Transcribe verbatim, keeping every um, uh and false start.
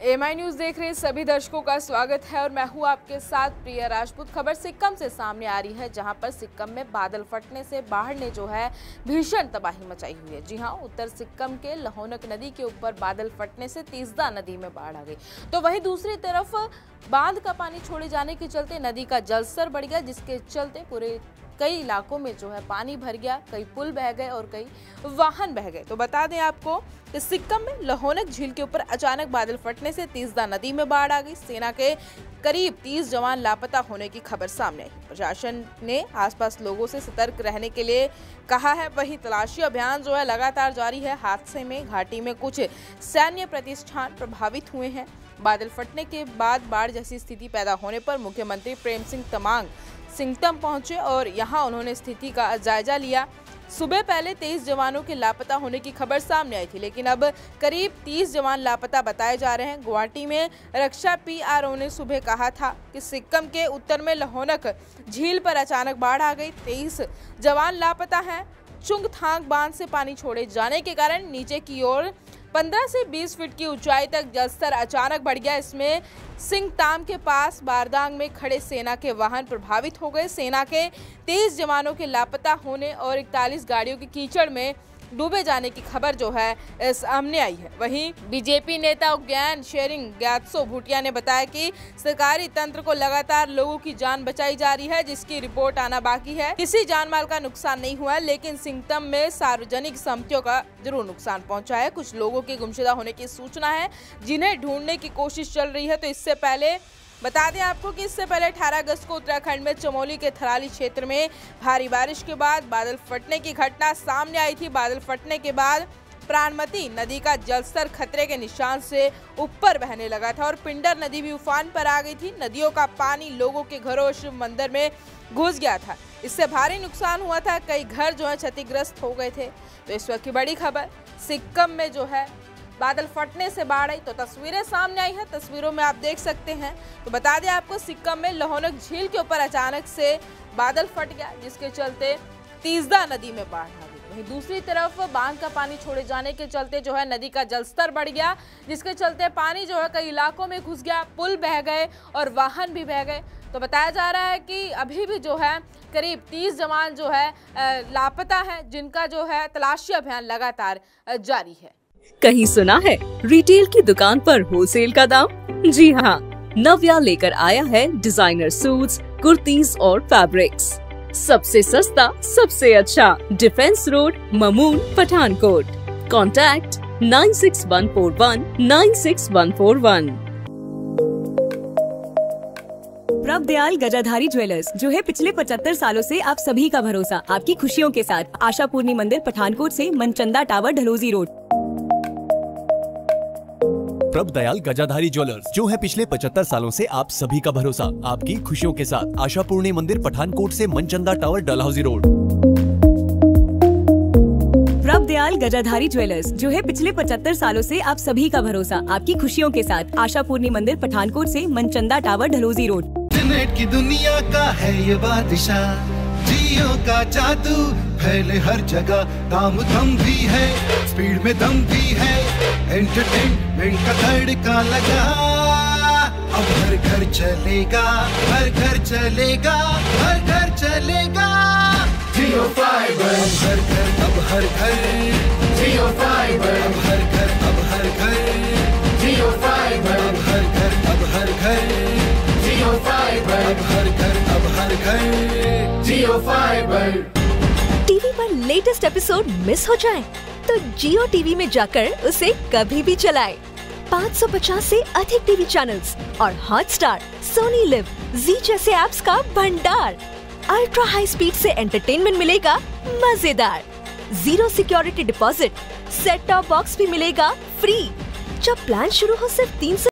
M आई news देख रहे सभी दर्शकों का स्वागत है और मैं हूं आपके साथ प्रिया राजपूत। खबर सिक्किम से सामने आ रही है, जहां पर सिक्किम में बादल फटने से बाढ़ ने जो है भीषण तबाही मचाई हुई है। जी हां, उत्तर सिक्किम के लहोनक नदी के ऊपर बादल फटने से तीसदा नदी में बाढ़ आ गई, तो वहीं दूसरी तरफ बांध का पानी छोड़े जाने के चलते नदी का जलस्तर बढ़ गया, जिसके चलते पूरे कई इलाकों में जो है पानी भर गया, कई पुल बह गए और कई वाहन बह गए। तो बता दें आपको कि सिक्किम में लहोनक झील के ऊपर अचानक बादल फटने से तीसदा नदी में बाढ़ आ गई। सेना के करीब तीस जवान लापता होने की खबर सामने आई। प्रशासन ने आसपास लोगों से सतर्क रहने के लिए कहा है। वहीं तलाशी अभियान जो है लगातार जारी है। हादसे में घाटी में कुछ सैन्य प्रतिष्ठान प्रभावित हुए हैं। बादल फटने के बाद बाढ़ जैसी स्थिति पैदा होने पर मुख्यमंत्री प्रेम सिंह तमांग सिंगतम पहुंचे और यहां उन्होंने स्थिति का जायजा लिया। सुबह पहले तेईस जवानों के लापता होने की खबर सामने आई थी, लेकिन अब करीब तीस जवान लापता बताए जा रहे हैं। गुवाहाटी में रक्षा पी आर ओ ने सुबह कहा था कि सिक्किम के उत्तर में लहोनक झील पर अचानक बाढ़ आ गई। तेईस जवान लापता हैं। चुंगथांग बांध से पानी छोड़े जाने के कारण नीचे की ओर पंद्रह से बीस फीट की ऊंचाई तक जलस्तर अचानक बढ़ गया। इसमें सिंगताम के पास बारदांग में खड़े सेना के वाहन प्रभावित हो गए। सेना के तेईस जवानों के लापता होने और इकतालीस गाड़ियों के कीचड़ में डूबे जाने की खबर जो है सामने आई है। वहीं बीजेपी नेता ज्ञान शेरिंग ग्यात्सो भूटिया ने बताया कि सरकारी तंत्र को लगातार लोगों की जान बचाई जा रही है, जिसकी रिपोर्ट आना बाकी है। किसी जान माल का नुकसान नहीं हुआ, लेकिन सिंगतम में सार्वजनिक संपत्तियों का जरूर नुकसान पहुंचा है। कुछ लोगों के गुमशुदा होने की सूचना है, जिन्हें ढूंढने की कोशिश चल रही है। तो इससे पहले बता दें आपको कि इससे पहले अठारह अगस्त को उत्तराखंड में चमोली के थराली क्षेत्र में भारी बारिश के बाद बादल फटने की घटना सामने आई थी। बादल फटने के बाद प्राणमती नदी का जलस्तर खतरे के निशान से ऊपर बहने लगा था और पिंडर नदी भी उफान पर आ गई थी। नदियों का पानी लोगों के घरों और शिव मंदिर में घुस गया था। इससे भारी नुकसान हुआ था, कई घर जो है क्षतिग्रस्त हो गए थे। तो इस वक्त की बड़ी खबर, सिक्किम में जो है बादल फटने से बाढ़ आई, तो तस्वीरें सामने आई हैं। तस्वीरों में आप देख सकते हैं। तो बता दें आपको, सिक्किम में लहोनक झील के ऊपर अचानक से बादल फट गया, जिसके चलते तीसदा नदी में बाढ़ आ गई। वहीं दूसरी तरफ बांध का पानी छोड़े जाने के चलते जो है नदी का जलस्तर बढ़ गया, जिसके चलते पानी जो है कई इलाकों में घुस गया, पुल बह गए और वाहन भी बह गए। तो बताया जा रहा है कि अभी भी जो है करीब तीस जवान जो है लापता है, जिनका जो है तलाशी अभियान लगातार जारी है। कहीं सुना है रिटेल की दुकान पर होलसेल का दाम? जी हाँ, नव्या लेकर आया है डिजाइनर सूट्स, कुर्तीज और फैब्रिक्स। सबसे सस्ता, सबसे अच्छा, defence road, Mamun, Pathankot. Contact nine six one four one nine six one four one. Prabh Dayal गजाधारी jewellers, जो है पिछले पचहत्तर सालों से आप सभी का भरोसा, आपकी खुशियों के साथ। आशा पूर्णी मंदिर, पठानकोट से मनचंदा टावर, ढलोजी रोड। प्रभ दयाल गजाधारी ज्वेलर्स, जो है पिछले पचहत्तर सालों से आप सभी का भरोसा, आपकी खुशियों के साथ। आशा पूर्णी मंदिर, पठानकोट से मनचंदा टावर, डलहौजी रोड। प्रभ दयाल गजाधारी ज्वेलर्स, जो है पिछले पचहत्तर सालों से आप सभी का भरोसा, आपकी खुशियों के साथ। आशा पूर्णी मंदिर, पठानकोट से Manchanda tower, Dhaloji road. Internet की दुनिया का है ये बादशाह, जियो का जादू फैले हर जगह। दाम दम भी है, स्पीड में दम भी है, एंटरटेनमेंट का तड़का लगा। अब हर घर चलेगा, हर घर चलेगा, हर घर चलेगा जियो फाइबर। अब हर घर, अब हर घर जियो फाइबर। अब हर घर, अब हर घर जियो फाइबर। अब हर घर, अब हर घर जियो फाइबर। अब हर घर, अब हर घर जियो फाइबर। टीवी पर लेटेस्ट एपिसोड मिस हो जाए तो जियो टीवी में जाकर उसे कभी भी चलाएं। पाँच सौ पचास से अधिक टीवी चैनल्स और हॉटस्टार, सोनी लिव, जी जैसे ऐप्स का भंडार। अल्ट्रा हाई स्पीड से एंटरटेनमेंट मिलेगा मजेदार। Zero security deposit, set top box भी मिलेगा फ्री। जब प्लान शुरू हो सिर्फ तीन सौ